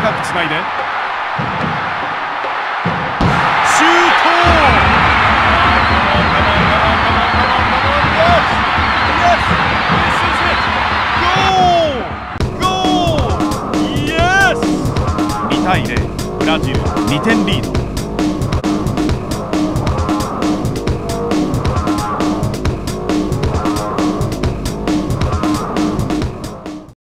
かくつないでシュート。2対0、ブラジル2点リード。